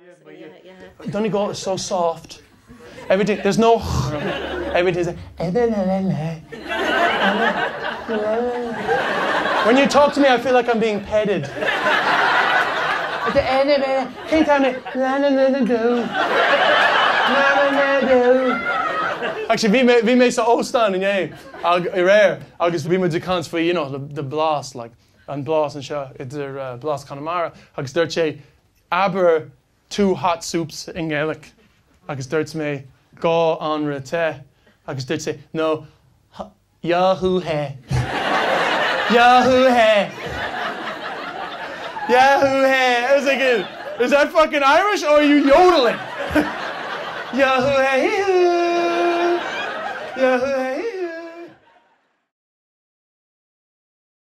Donegal is so soft. Everything, there's no... Everything's like... When you talk to me, I feel like I'm being petted. At the end of it, can't tell me... Actually, vi med så åstand in jeg, agus vi med dekans for, you know, the blast, like, and blast and show, it's a blast Connemara, agus dirt she, aber 2 hot soups in Gaelic, agus dirt me, go on rete, agus dirt say, no, Yahoo he, Yahoo he, Yahoo he. I was thinking, is that fucking Irish or are you yodeling? Yahoo he, Yahoo he.